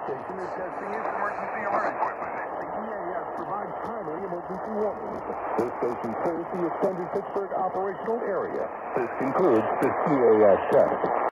station is testing its emergency alert equipment. The EAS provides timely emergency warnings. This station clears the extended Pittsburgh operational area. This concludes the EAS test.